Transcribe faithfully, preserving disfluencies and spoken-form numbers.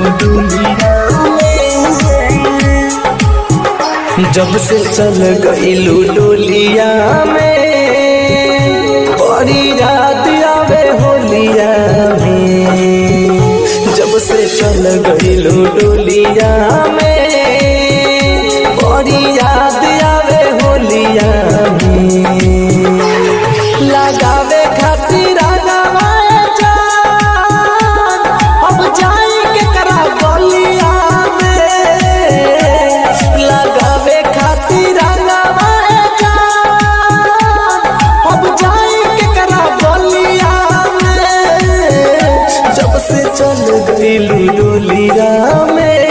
डोलिया में, जब से चल गईलू डोलिया में, बड़ी याद आवे होलिया में, जब से चल गईलू डोलिया में, बड़ी याद आवे होलिया में। लगावे खातिर लगावे जान, अब जाई के करा गलिया में, लगावे खातिर लगावे जान, अब जाई के करा गलिया में, जब से चल गईलू डोलिया में,